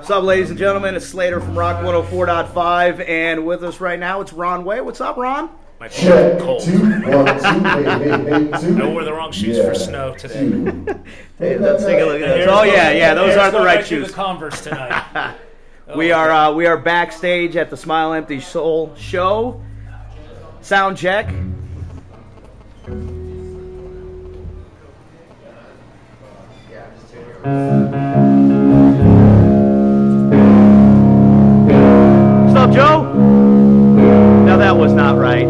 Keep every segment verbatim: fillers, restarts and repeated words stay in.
What's up, ladies and gentlemen? It's Slater from Rock one oh four point five, and with us right now, it's Ron Way. What's up, Ron? My feet are cold. Two, one, two, hey, hey, hey, two. No, we're the wrong shoes yeah. for snow today. Hey, let's take a look at this. Oh yeah, yeah, those aren't the right shoes. The Converse tonight. oh, we are uh, we are backstage at the Smile Empty Soul show. Sound check. What's up, Joe? No, that was not right.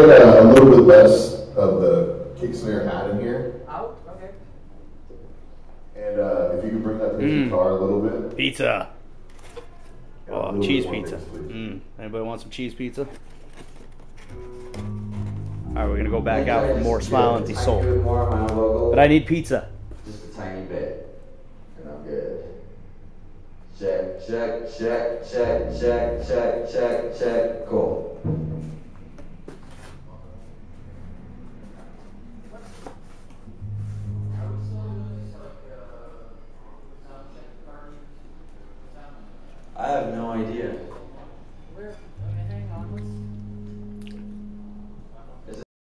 get a, a little bit less of the kick snare hat in here. Out? Okay. And uh, if you could bring that picture Mm. car a little bit. Pizza. A Oh, little cheese bit more pizza. bass, please. Mm. Anybody want some cheese pizza? All right, we're gonna go back out for more Smile Empty Soul. More of my logo. But I need pizza. Just a tiny bit. And I'm good. Check, check, check, check, check, check, check, check. Cool. I have no idea.